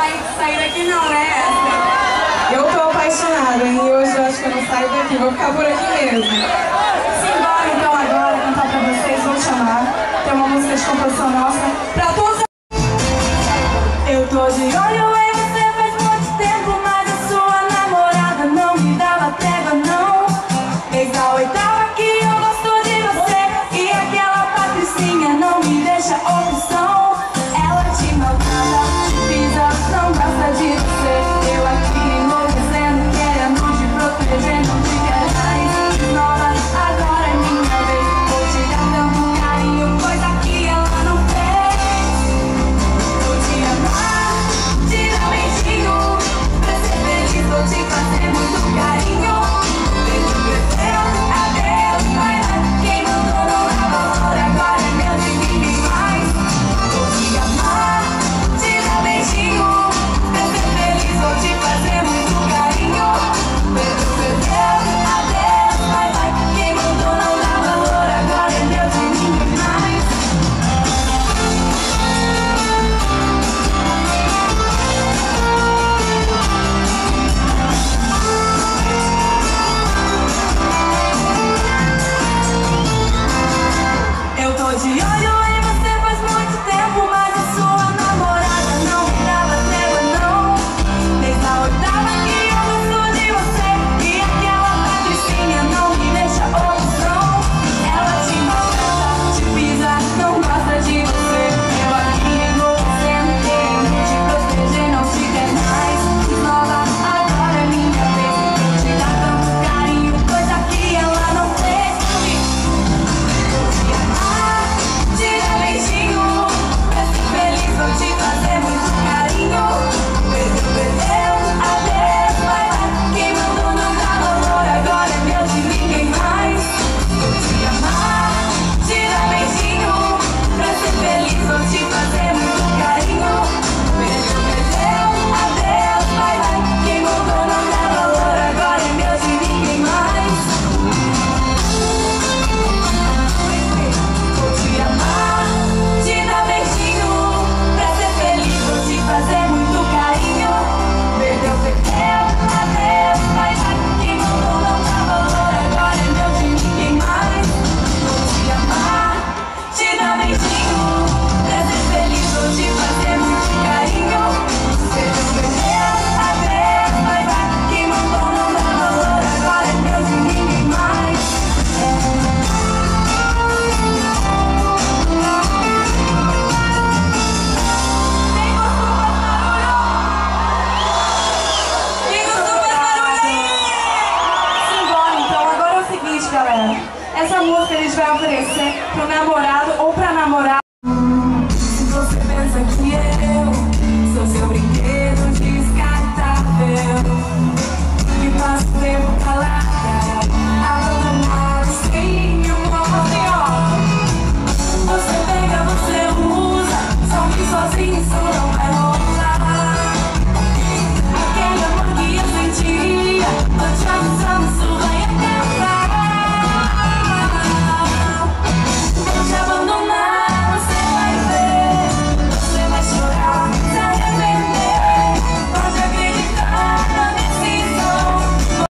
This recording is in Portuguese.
sair daqui não, né? Eu tô apaixonada, hein? E hoje eu acho que eu não saio daqui, vou ficar por aqui mesmo. Simbora então agora cantar pra vocês, vou chamar. Tem uma música de composição nossa pra todos. Eu tô de olho em você faz muito tempo, mas a sua namorada não me dava trégua, não. Desde a oitava que eu gosto de você, e aquela Patricinha não me deixa opção. Ela te maltrata, te pisa, não gosta de você. Eu aqui enlouquecendo, querendo te proteger, não te quero mais. Nova, agora é minha vez, vou te dar tanto carinho, coisa que ela não fez. Vou te amar, te dar beijinho, pra ser feliz vou te fazer muito carinho. Beijo perfeito, adeus, vai lá, quem mandou não dá valor, agora é meu de ninguém mais. Vou te amar, te dar beijinho, pra ser feliz vou te fazer muito carinho. Beijo perfeito, adeus, vai lá, quem mandou não dá valor, agora é meu de ninguém mais. Eu tô de olho em você faz muito tempo, mas a sua namorada não me dava trégua, não. Desde a oitava que eu gosto de você, e aquela Patricinha não me deixa opção. Ela te maltrata, te pisa, não gosta de você. Eu aqui enlouquecendo, querendo te proteger, não te quer mais. Nova, agora é minha vez, vou te dar tanto carinho, coisa que ela não fez. Vou te amar, te dar beijinho, pra ser feliz vou te fazer muito carinho. Beijo, perdeu, adeus, vai lá, quem mandou não dá valor, agora é meu de ninguém mais. Vou te amar, te dar beijinho, pra ser feliz vou te fazer muito carinho. Beijo, perdeu, adeus, vai lá, quem mandou não dá valor, agora é meu de ninguém mais. Vou te amar, te dar beijinho, pra ser feliz vou te fazer muito carinho. Perdeu, perdeu, adeus, vai lá, quem mandou não dá valor, agora é meu de ninguém mais. Vou te amar, te dar beijinho, pra ser feliz vou te fazer muito carinho. Perdeu, perdeu, adeus, vai lá, quem mandou não dá valor, agora é meu de ninguém mais. Simbora então, agora é o seguinte, galera. Essa música a gente vai oferecer pro namorado ou pra namorada.